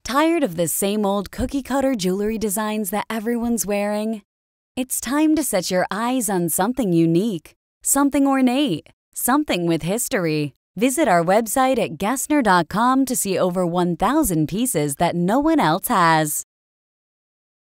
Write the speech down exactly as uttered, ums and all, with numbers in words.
Tired of the same old cookie-cutter jewelry designs that everyone's wearing? It's time to set your eyes on something unique, something ornate, something with history. Visit our website at gesner dot com to see over one thousand pieces that no one else has.